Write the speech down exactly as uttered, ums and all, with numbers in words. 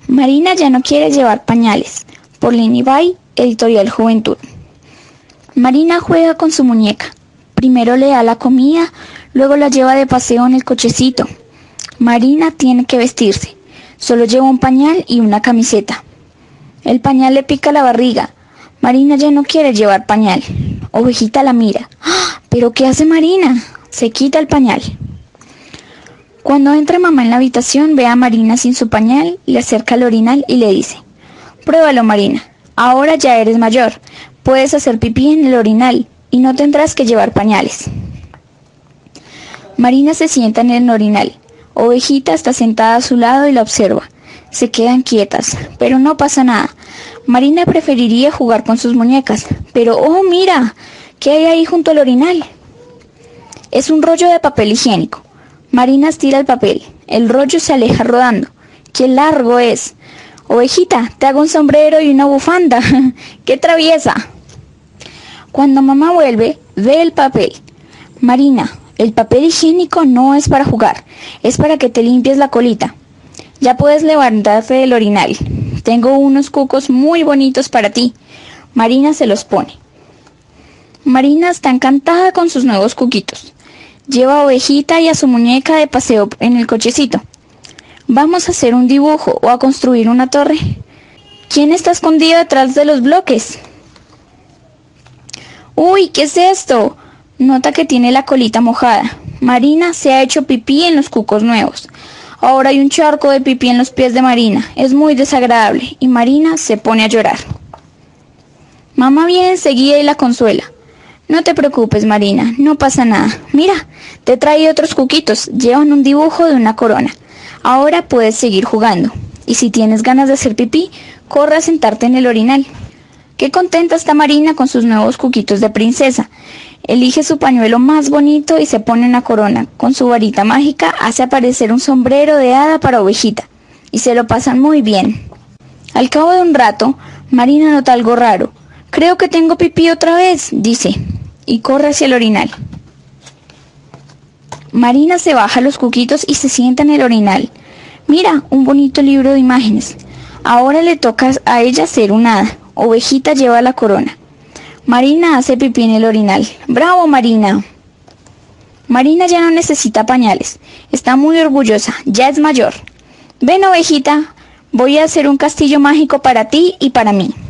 Marina ya no quiere llevar pañales. Por Lenny Bay, Editorial Juventud. Marina juega con su muñeca. Primero le da la comida, luego la lleva de paseo en el cochecito. Marina tiene que vestirse. Solo lleva un pañal y una camiseta. El pañal le pica la barriga. Marina ya no quiere llevar pañal. Ovejita la mira. ¡Ah! ¿Pero qué hace Marina? Se quita el pañal. Cuando entra mamá en la habitación, ve a Marina sin su pañal, le acerca el orinal y le dice: «Pruébalo, Marina. Ahora ya eres mayor. Puedes hacer pipí en el orinal y no tendrás que llevar pañales». Marina se sienta en el orinal. Ovejita está sentada a su lado y la observa. Se quedan quietas, pero no pasa nada. Marina preferiría jugar con sus muñecas, pero ¡oh, mira! ¿Qué hay ahí junto al orinal? Es un rollo de papel higiénico. Marina estira el papel. El rollo se aleja rodando. ¡Qué largo es! Ovejita, te hago un sombrero y una bufanda. ¡Qué traviesa! Cuando mamá vuelve, ve el papel. Marina, el papel higiénico no es para jugar, es para que te limpies la colita. Ya puedes levantarte del orinal. Tengo unos cucos muy bonitos para ti. Marina se los pone. Marina está encantada con sus nuevos cuquitos. Lleva a Ovejita y a su muñeca de paseo en el cochecito. ¿Vamos a hacer un dibujo o a construir una torre? ¿Quién está escondido detrás de los bloques? ¡Uy! ¿Qué es esto? Nota que tiene la colita mojada. Marina se ha hecho pipí en los cucos nuevos. Ahora hay un charco de pipí en los pies de Marina. Es muy desagradable y Marina se pone a llorar. Mamá viene enseguida y la consuela. No te preocupes, Marina, no pasa nada. Mira, te traí otros cuquitos. Llevan un dibujo de una corona. Ahora puedes seguir jugando. Y si tienes ganas de hacer pipí, corre a sentarte en el orinal. Qué contenta está Marina con sus nuevos cuquitos de princesa. Elige su pañuelo más bonito y se pone una corona. Con su varita mágica hace aparecer un sombrero de hada para Ovejita. Y se lo pasan muy bien. Al cabo de un rato, Marina nota algo raro. «Creo que tengo pipí otra vez», dice, y corre hacia el orinal. Marina se baja los cuquitos y se sienta en el orinal. Mira, un bonito libro de imágenes. Ahora le toca a ella ser un hada. Ovejita lleva la corona. Marina hace pipí en el orinal. ¡Bravo, Marina! Marina ya no necesita pañales. Está muy orgullosa. Ya es mayor. Ven, Ovejita. Voy a hacer un castillo mágico para ti y para mí.